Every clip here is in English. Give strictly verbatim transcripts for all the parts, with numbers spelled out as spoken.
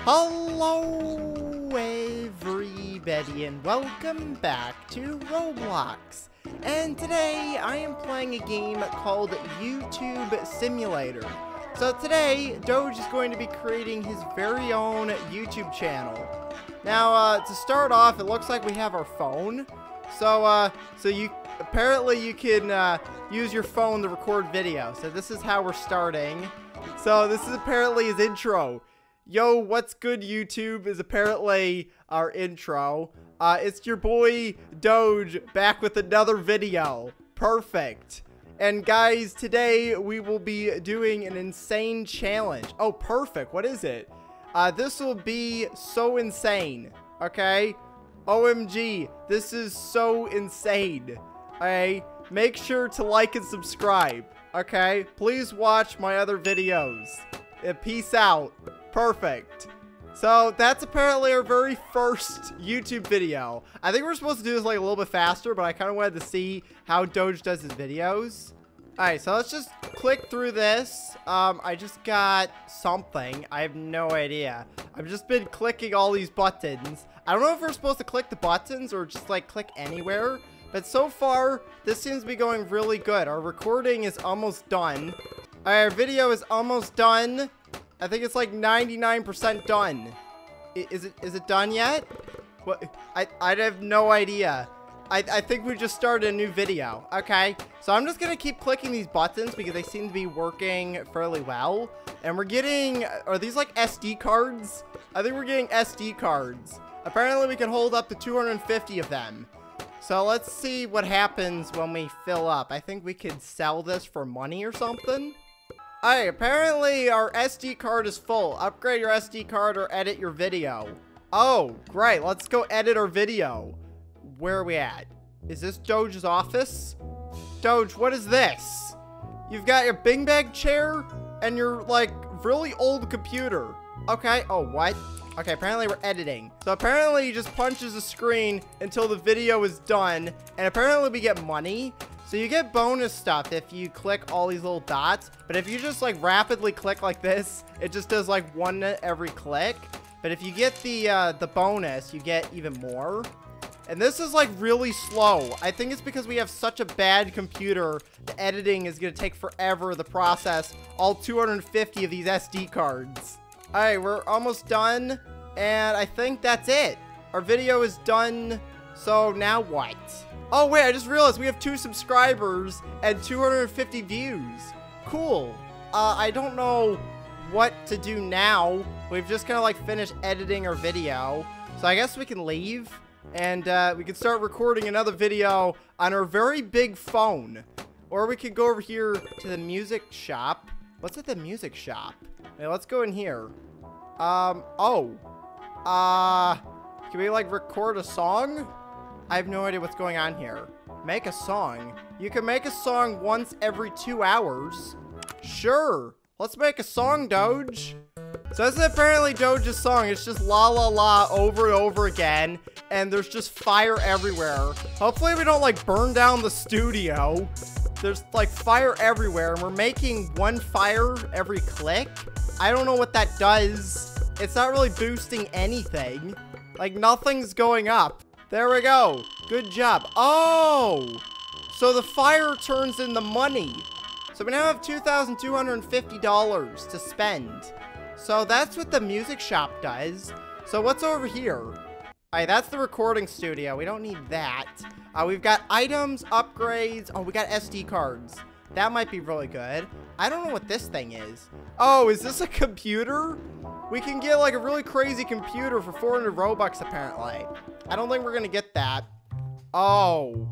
Hello everybody and welcome back to Roblox. And today I am playing a game called YouTube Simulator. So today Doge is going to be creating his very own YouTube channel. Now uh, to start off, it looks like we have our phone. So uh, so you apparently you can uh, use your phone to record video. So this is how we're starting. So this is apparently his intro. Yo, what's good, YouTube, is apparently our intro. Uh, it's your boy, Doge, back with another video. Perfect. And guys, today we will be doing an insane challenge. Oh, perfect. What is it? Uh, this will be so insane, okay? O M G, this is so insane. Okay? Make sure to like and subscribe, okay? Please watch my other videos. Uh, peace out. Perfect. So that's apparently our very first YouTube video. I think we're supposed to do this like a little bit faster, but I kind of wanted to see how Doge does his videos. Alright, so let's just click through this. Um, I just got something. I have no idea. I've just been clicking all these buttons. I don't know if we're supposed to click the buttons or just like click anywhere. But so far, this seems to be going really good. Our recording is almost done. Our video is almost done. I think it's like ninety-nine percent done. I, is it is it done yet? What? I, I have no idea. I, I think we just started a new video. Okay, so I'm just gonna keep clicking these buttons because they seem to be working fairly well. And we're getting, are these like S D cards? I think we're getting S D cards. Apparently we can hold up to two hundred fifty of them. So let's see what happens when we fill up. I think we could sell this for money or something. Alright, apparently our S D card is full. Upgrade your S D card or edit your video. Oh, great. Let's go edit our video. Where are we at? Is this Doge's office? Doge, what is this? You've got your Bing Bag chair and your, like, really old computer. Okay. Oh, what? Okay, apparently we're editing. So apparently he just punches the screen until the video is done. And apparently we get money. So you get bonus stuff if you click all these little dots, but if you just like rapidly click like this, it just does like one every click. But if you get the uh, the bonus, you get even more. And this is like really slow. I think it's because we have such a bad computer. The editing is gonna take forever to process all two hundred fifty of these S D cards. All right, we're almost done, and I think that's it. Our video is done. So now what? Oh, wait, I just realized we have two subscribers and two hundred fifty views. Cool. Uh, I don't know what to do now. We've just kind of like finished editing our video. So I guess we can leave and uh, we can start recording another video on our very big phone. Or we could go over here to the music shop. What's at the music shop? Hey, let's go in here. Um, oh. Uh, can we like record a song? I have no idea what's going on here. Make a song. You can make a song once every two hours. Sure. Let's make a song, Doge. So this is apparently Doge's song. It's just la la la over and over again. And there's just fire everywhere. Hopefully we don't like burn down the studio. There's like fire everywhere. And we're making one fire every click. I don't know what that does. It's not really boosting anything. Like nothing's going up. There we go. Good job. Oh! So the fire turns into money. So we now have two thousand two hundred fifty dollars to spend. So that's what the music shop does. So what's over here? Alright, that's the recording studio. We don't need that. Uh, we've got items, upgrades. Oh, we got S D cards. That might be really good. I don't know what this thing is. Oh, is this a computer? We can get like a really crazy computer for four hundred Robux apparently. I don't think we're gonna get that. Oh.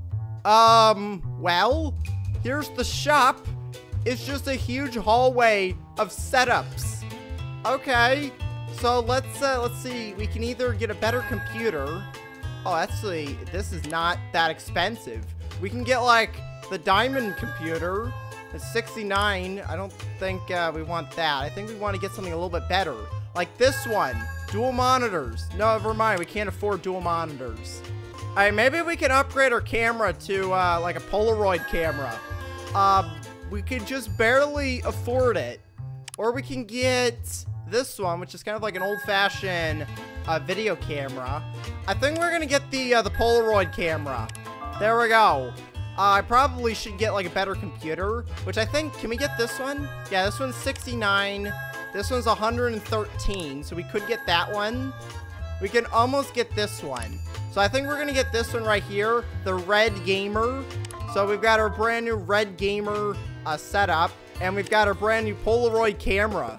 Um, well, here's the shop. It's just a huge hallway of setups. Okay. So let's uh, let's see. We can either get a better computer. Oh, actually, this is not that expensive. We can get like the diamond computer. It's sixty-nine. I don't think uh, we want that. I think we want to get something a little bit better. Like this one. Dual monitors. No, never mind. We can't afford dual monitors. All right, maybe we can upgrade our camera to uh, like a Polaroid camera. Um, we could just barely afford it. Or we can get this one, which is kind of like an old-fashioned uh, video camera. I think we're gonna get the uh, the Polaroid camera. There we go. Uh, I probably should get like a better computer, which I think, can we get this one? Yeah, this one's sixty-nine. This one's one hundred thirteen, so we could get that one. We can almost get this one. So I think we're gonna get this one right here, the Red Gamer. So we've got our brand new Red Gamer uh, setup, and we've got our brand new Polaroid camera.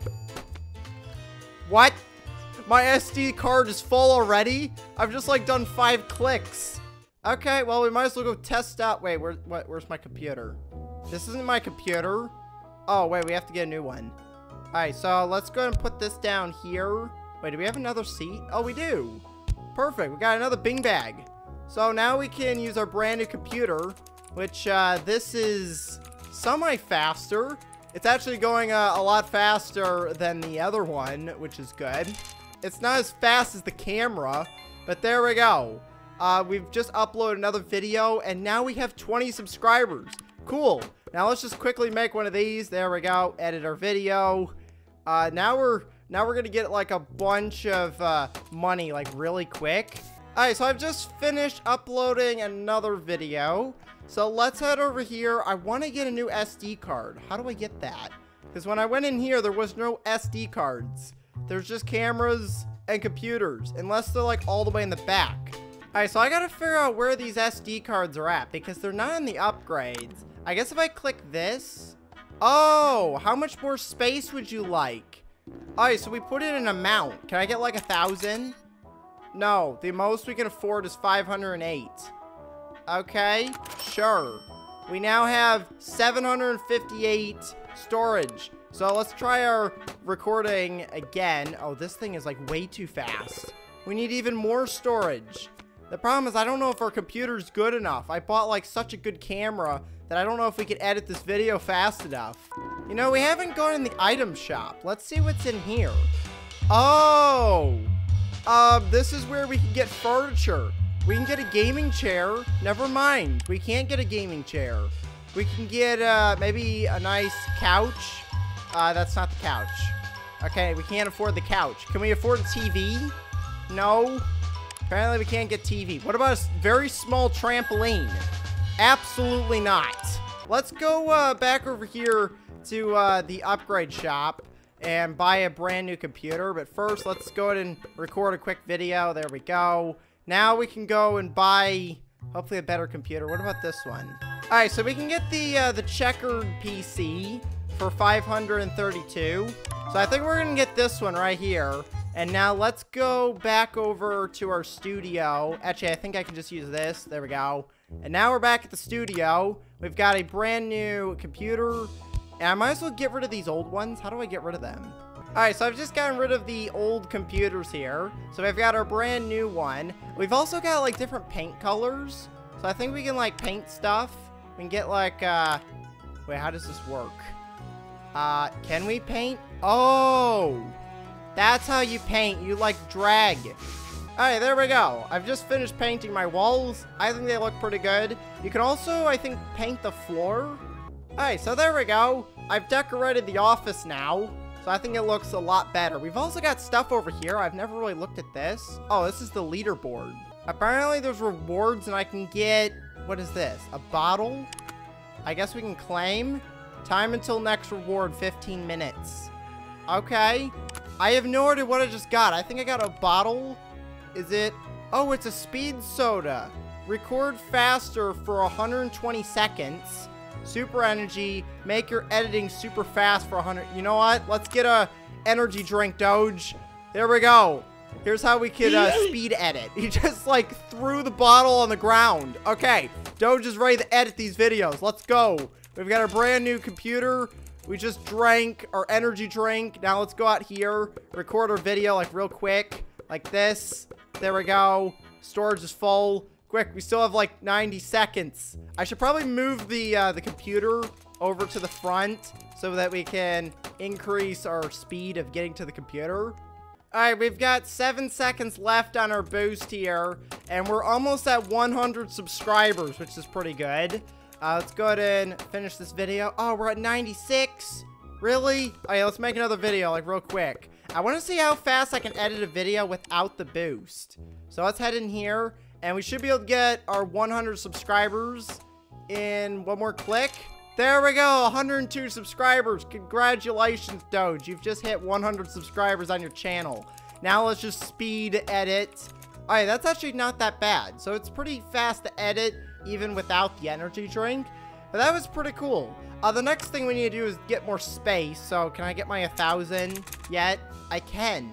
What? My S D card is full already? I've just like done five clicks. Okay, well, we might as well go test out. Wait, where, what, where's my computer? This isn't my computer. Oh, wait, we have to get a new one. All right, so let's go ahead and put this down here. Wait, do we have another seat? Oh, we do. Perfect, we got another Bing bag. So now we can use our brand new computer, which uh, this is semi-faster. It's actually going uh, a lot faster than the other one, which is good. It's not as fast as the camera, but there we go. Uh, we've just uploaded another video, and now we have twenty subscribers. Cool. Now let's just quickly make one of these. There we go. Edit our video. Uh, now we're now we're gonna get like a bunch of uh, money like really quick. All right, so I've just finished uploading another video. So let's head over here. I want to get a new S D card. How do I get that? Because when I went in here, there was no S D cards. There's just cameras and computers, unless they're like all the way in the back. Alright, so I gotta figure out where these S D cards are at, because they're not in the upgrades. I guess if I click this... Oh, how much more space would you like? Alright, so we put in an amount. Can I get like a thousand? No, the most we can afford is five hundred eight. Okay, sure. We now have seven hundred fifty-eight storage. So let's try our recording again. Oh, this thing is like way too fast. We need even more storage. The problem is I don't know if our computer's good enough. I bought like such a good camera that I don't know if we could edit this video fast enough. You know, we haven't gone in the item shop. Let's see what's in here. Oh, uh, this is where we can get furniture. We can get a gaming chair. Never mind. We can't get a gaming chair. We can get uh, maybe a nice couch. Uh, that's not the couch. Okay, we can't afford the couch. Can we afford a T V? No. Apparently we can't get T V. What about a very small trampoline? Absolutely not. Let's go uh, back over here to uh, the upgrade shop and buy a brand new computer. But first, let's go ahead and record a quick video. There we go. Now we can go and buy, hopefully, a better computer. What about this one? All right, so we can get the uh, the checkered P C for five hundred thirty-two. So I think we're gonna get this one right here. And now let's go back over to our studio. Actually, I think I can just use this. There we go. And now we're back at the studio. We've got a brand new computer. And I might as well get rid of these old ones. How do I get rid of them? All right, so I've just gotten rid of the old computers here. So we've got our brand new one. We've also got like different paint colors. So I think we can like paint stuff. We can get like, uh, wait, how does this work? Uh, can we paint? Oh, that's how you paint. You like drag. All right, there we go. I've just finished painting my walls. I think they look pretty good. You can also, I think, paint the floor. All right, so there we go. I've decorated the office now. So I think it looks a lot better. We've also got stuff over here. I've never really looked at this. Oh, this is the leaderboard. Apparently there's rewards and I can get, what is this? A bottle? I guess we can claim. Time until next reward, fifteen minutes. Okay. I have no idea what I just got. I think I got a bottle. Is it? Oh, it's a speed soda. Record faster for one hundred twenty seconds. Super energy. Make your editing super fast for one hundred. You know what? Let's get a energy drink, Doge. There we go. Here's how we could uh, speed edit. He just like threw the bottle on the ground. Okay. Doge is ready to edit these videos. Let's go. We've got a brand new computer. We just drank our energy drink. Now let's go out here. Record our video like real quick. Like this. There we go. Storage is full. Quick, we still have like ninety seconds. I should probably move the uh, the computer over to the front so that we can increase our speed of getting to the computer. All right, we've got seven seconds left on our boost here, and we're almost at one hundred subscribers, which is pretty good. Uh, let's go ahead and finish this video. Oh, we're at ninety-six. Really? Oh, yeah, let's make another video like real quick. I want to see how fast I can edit a video without the boost. So let's head in here, and we should be able to get our one hundred subscribers in one more click. There we go, one hundred two subscribers. Congratulations, Doge. You've just hit one hundred subscribers on your channel. Now let's just speed edit. All right, that's actually not that bad. So it's pretty fast to edit even without the energy drink. But that was pretty cool. Uh, the next thing we need to do is get more space. So can I get my one thousand yet? I can.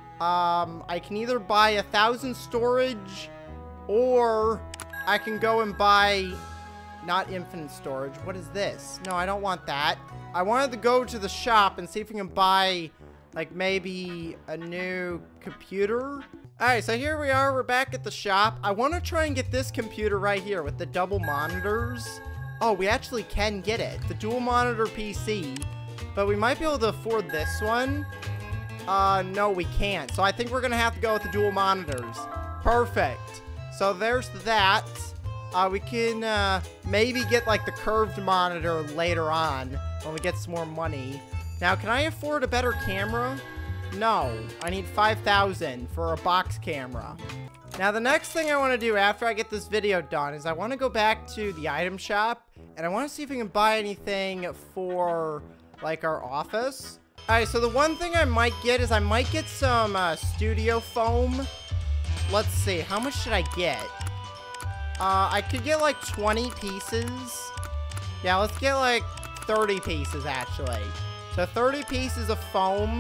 Um, I can either buy one thousand storage, or I can go and buy, not infinite storage. What is this? No, I don't want that. I wanted to go to the shop and see if we can buy, like, maybe a new computer. Alright, so here we are. We're back at the shop. I want to try and get this computer right here with the double monitors. Oh, we actually can get it. The dual monitor P C. But we might be able to afford this one. Uh, no, we can't. So I think we're going to have to go with the dual monitors. Perfect. So there's that. Uh, we can uh, maybe get, like, the curved monitor later on when we get some more money. Now, can I afford a better camera? No. I need five thousand for a box camera. Now, the next thing I want to do after I get this video done is I want to go back to the item shop, and I want to see if we can buy anything for, like, our office. Alright, so the one thing I might get is I might get some uh, studio foam. Let's see, how much should I get? Uh, I could get like twenty pieces. Yeah, let's get like thirty pieces actually. So thirty pieces of foam.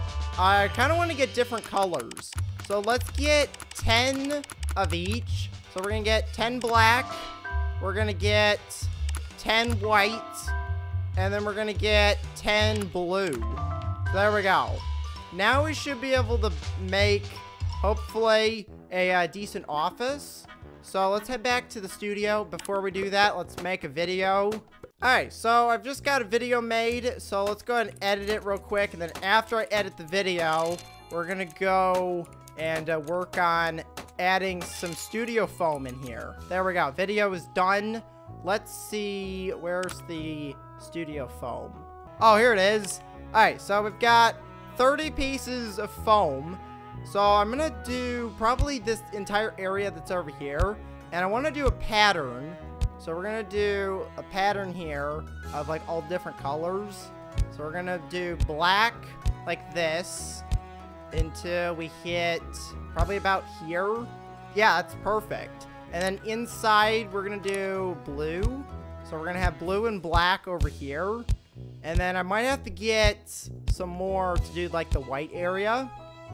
I kind of want to get different colors. So let's get ten of each. So we're going to get ten black. We're going to get ten white. And then we're going to get ten blue. So there we go. Now we should be able to make, hopefully, a uh, decent office. So let's head back to the studio. Before we do that, let's make a video. Alright, so I've just got a video made. So let's go ahead and edit it real quick. And then after I edit the video, we're going to go and uh, work on adding some studio foam in here. There we go. Video is done. Let's see. Where's the studio foam? Oh, here it is. Alright, so we've got thirty pieces of foam. So I'm going to do probably this entire area that's over here. And I want to do a pattern. So we're going to do a pattern here of like all different colors. So we're going to do black like this until we hit probably about here. Yeah, that's perfect. And then inside we're going to do blue. So we're going to have blue and black over here. And then I might have to get some more to do like the white area.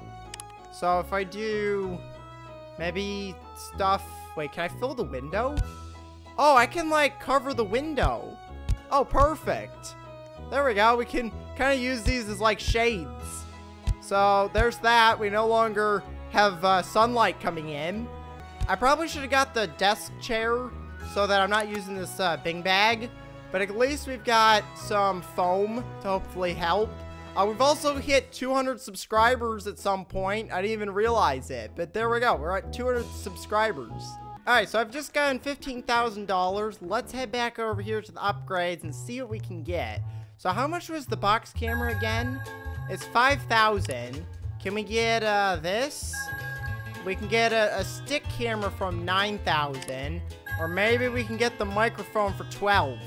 So if I do maybe stuff... Wait, can I fill the window? Oh, I can like cover the window. Oh, perfect. There we go. We can kind of use these as like shades. So there's that. We no longer have uh, sunlight coming in. I probably should have got the desk chair so that I'm not using this uh, Bing bag. But at least we've got some foam to hopefully help. Uh, we've also hit two hundred subscribers at some point. I didn't even realize it. But there we go. We're at two hundred subscribers. Alright, so I've just gotten fifteen thousand dollars. Let's head back over here to the upgrades and see what we can get. So how much was the box camera again? It's five thousand. Can we get uh, this? We can get a, a stick camera from nine thousand. Or maybe we can get the microphone for twelve.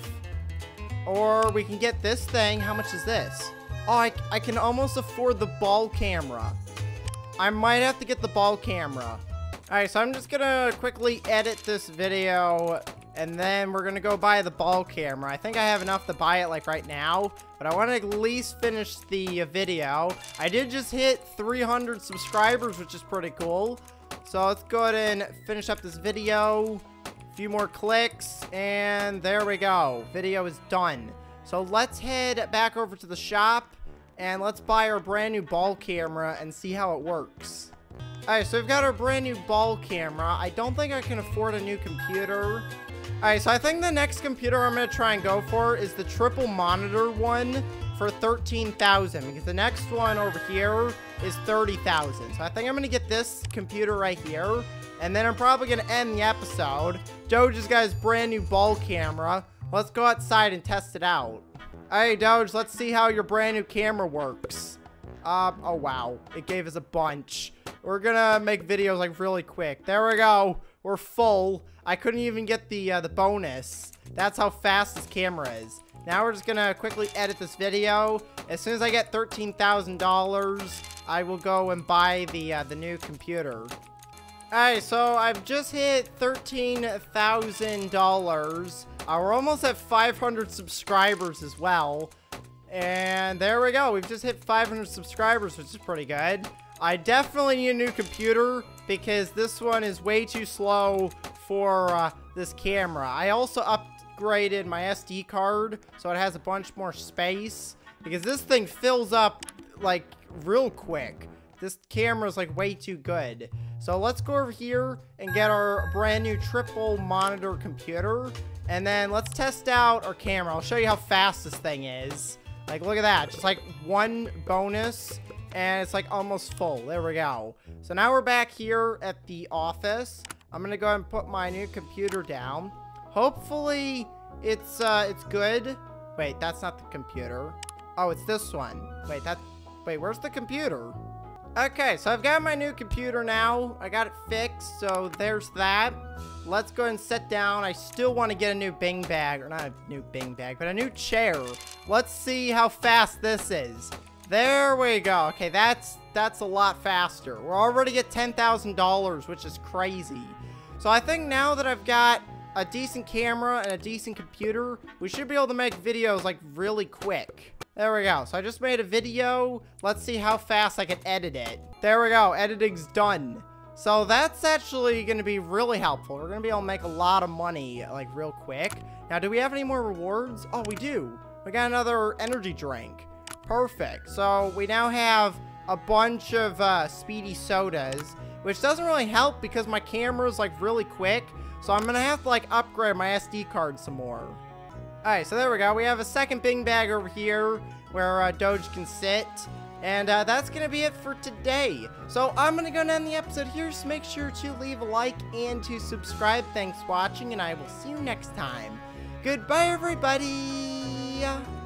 Or we can get this thing. How much is this? Oh, I, I can almost afford the ball camera. I might have to get the ball camera. Alright, so I'm just gonna quickly edit this video, and then we're gonna go buy the ball camera. I think I have enough to buy it, like, right now, but I want to at least finish the video. I did just hit three hundred subscribers, which is pretty cool. So let's go ahead and finish up this video. A few more clicks, and there we go. Video is done. So let's head back over to the shop, and let's buy our brand new ball camera and see how it works. Alright, so we've got our brand new ball camera. I don't think I can afford a new computer. Alright, so I think the next computer I'm going to try and go for is the triple monitor one for thirteen thousand, because the next one over here is thirty thousand. So I think I'm going to get this computer right here, and then I'm probably going to end the episode. Doge has got his brand new ball camera. Let's go outside and test it out. Alright, Doge, let's see how your brand new camera works. Um, oh wow, it gave us a bunch. We're gonna make videos like really quick. There we go. We're full. I couldn't even get the uh, the bonus. That's how fast this camera is. Now we're just gonna quickly edit this video. As soon as I get thirteen thousand dollars, I will go and buy the uh, the new computer. Alright, so I've just hit thirteen thousand dollars. Uh, we're almost at five hundred subscribers as well. And there we go. We've just hit five hundred subscribers, which is pretty good. I definitely need a new computer because this one is way too slow for uh, this camera. I also upgraded my S D card so it has a bunch more space because this thing fills up like real quick. This camera is like way too good. So let's go over here and get our brand new triple monitor computer. And then let's test out our camera. I'll show you how fast this thing is. Like, look at that. Just like one bonus. And it's like almost full. There we go. So now we're back here at the office. I'm going to go ahead and put my new computer down. Hopefully it's, uh, it's good. Wait, that's not the computer. Oh, it's this one. Wait, that, wait, where's the computer? Okay, so I've got my new computer now. I got it fixed, so there's that. Let's go ahead and sit down. I still want to get a new Bing bag, or not a new Bing bag, but a new chair. Let's see how fast this is. There we go. Okay, that's that's a lot faster. We're already at ten thousand dollars, which is crazy. So I think now that I've got a decent camera and a decent computer, we should be able to make videos like really quick. There we go. So I just made a video. Let's see how fast I can edit it. There we go. Editing's done. So that's actually going to be really helpful. We're going to be able to make a lot of money like real quick. Now, do we have any more rewards? Oh, we do. We got another energy drink. Perfect. So we now have a bunch of uh, speedy sodas, which doesn't really help because my camera is like really quick. So I'm going to have to like upgrade my S D card some more. Alright, so there we go. We have a second Bing bag over here where uh, Doge can sit. And uh, that's going to be it for today. So I'm going to go and end the episode here. So make sure to leave a like and to subscribe. Thanks for watching, and I will see you next time. Goodbye, everybody.